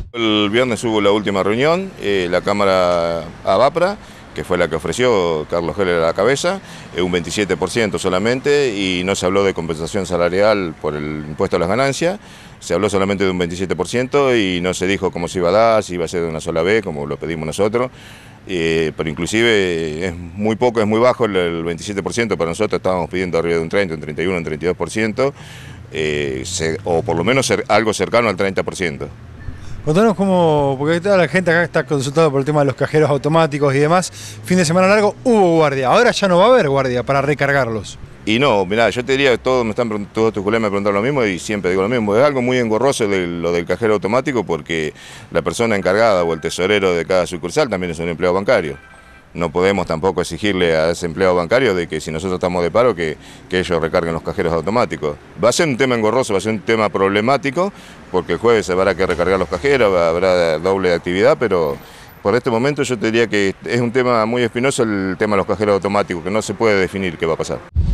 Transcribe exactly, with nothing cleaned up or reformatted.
El viernes hubo la última reunión, eh, la Cámara ABAPRA, que fue la que ofreció Carlos Heller a la cabeza, eh, un veintisiete por ciento solamente, y no se habló de compensación salarial por el impuesto a las ganancias, se habló solamente de un veintisiete por ciento y no se dijo cómo se iba a dar, si iba a ser de una sola vez, como lo pedimos nosotros, eh, pero inclusive es muy poco, es muy bajo el, el veintisiete por ciento, para nosotros estábamos pidiendo arriba de un treinta, un treinta y uno, un treinta y dos por ciento, eh, se, o por lo menos ser, algo cercano al treinta por ciento. Contanos cómo, porque toda la gente acá está consultada por el tema de los cajeros automáticos y demás. Fin de semana largo hubo guardia, ahora ya no va a haber guardia para recargarlos. Y no, mirá, yo te diría que todos me están todos tus colegas me preguntan lo mismo y siempre digo lo mismo. Es algo muy engorroso de lo del cajero automático porque la persona encargada o el tesorero de cada sucursal también es un empleado bancario. No podemos tampoco exigirle a ese empleado bancario de que si nosotros estamos de paro que, que ellos recarguen los cajeros automáticos. Va a ser un tema engorroso, va a ser un tema problemático porque el jueves habrá que recargar los cajeros, habrá doble actividad, pero por este momento yo te diría que es un tema muy espinoso el tema de los cajeros automáticos, que no se puede definir qué va a pasar.